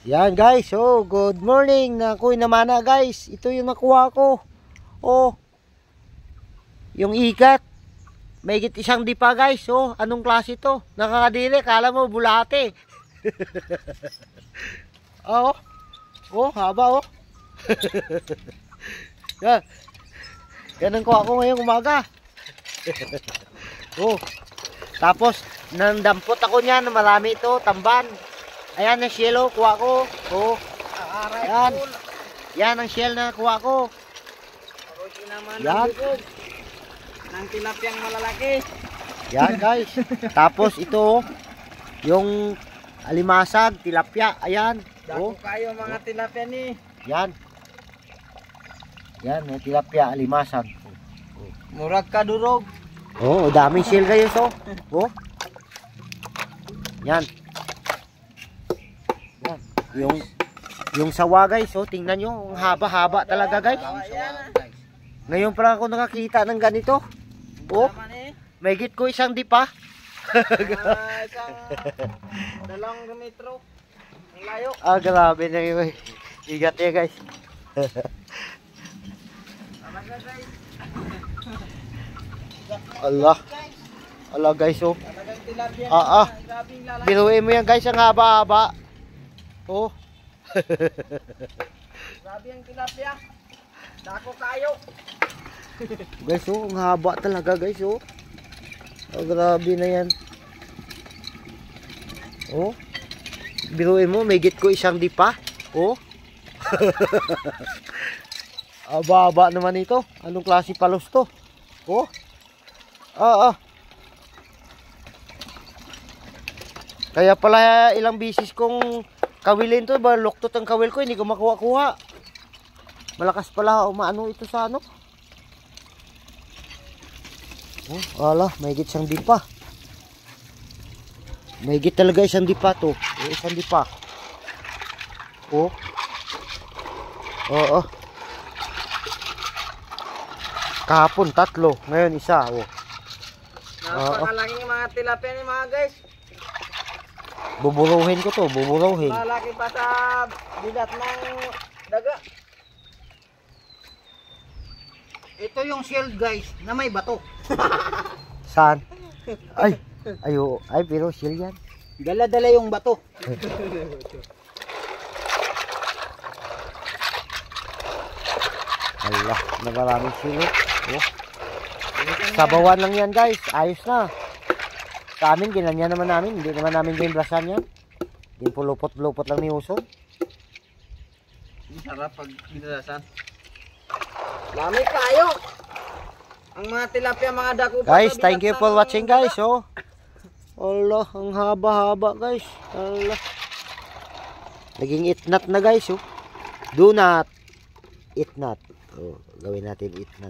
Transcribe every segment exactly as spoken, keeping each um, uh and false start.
Yan guys, oh, good morning. Nakuha naman na guys. Ito yung nakuha ko. Oh. Yung ikat. May higit isang dipa guys. Oh, anong klase to? Nakakadiri, kala mo bulate. Oh. Oh, haba oh. Yan. Yan ang kuha ko ngayong umaga. Oh. Tapos, nandampot ako niyan. Marami ito, tamban. Ayan ang shell oh, kuha ko. Oh. Yan. Yan ang shell na kuha ko. Yan. Nang tilapyang malalaki. Yan guys. Tapos ito yung alimasag, tilapia. Ayan. Dako Oh. kayo mga tilapia ni. Yan. Yan, may tilapia, alimasag. Murag ka durog. Oh, daming shell guys oh. Oh. Yan. Yan. Yung yung sawa guys, oh, tingnan nyo, ang haba-haba talaga guys. Ngayon pa lang ako nakakita ng ganito. Oh, may higit ko isang dipa. Ah, isang dalawang metro. Ang layo. Ah, grabe na yun. Igat niya guys. Talaga guys. Allah. Allah guys oh. Talagang tilapia. Ah, ah. Grabing lalaki. Biruin mo yan guys, ang haba-haba. Oh. Grabe ang tilapia. Dako kayo. Guys oh, ang haba talaga guys oh. Oh, grabe na yan. Oh. Biruin mo, may higit ko isang dipa. Oh. Aba-aba naman ito. Anong klase palos to? Oh. Ah, ah. Kaya pala ilang bisis kong kawilin to, ba luktot ang kawil ko, hindi ko makuha-kuha. Malakas pala umaano ito sa ano. Oh, ala, may higit siyang dipa. May higit talaga isang dipa to. Oh, isang dipa. Oh. Oo. Oh, oh. Kahapon tatlo, ngayon isa. Oh. Napakalaking mga tilapia ni mga guys. Buburuhin ko to, buburuhin. Malaki pa sa bilat ng daga. Ito yung shell guys na may bato. Saan? Ay, ayo, ay pero shell yan. Dala-dala yung bato. Allah, na maraming shell. Oh. Sabawan lang yan guys, ayos na. Sa amin, ginanyan naman namin. Hindi naman namin gimblasan yan. Ginpulupot-lupot lang ni Uso. Sarap pag binalasan. Dami kayo. Ang mga tilapia, mga dako. Guys, thank you for watching guys. Oh. Allah, ang haba-haba guys. Allah. Naging itnat na guys. Oh. Do not itnat. Oh, gawin natin itnat.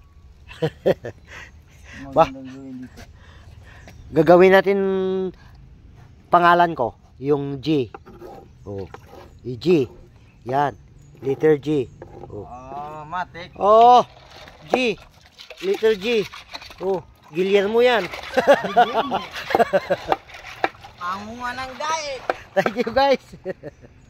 Bah. Gagawin natin pangalan ko, yung G. Oh. E G. Yan. Letter G. Oh. Oh, matik. Oh. G. Letter G. Oh, Guillermo yan. Ang mga nang daig. Thank you guys.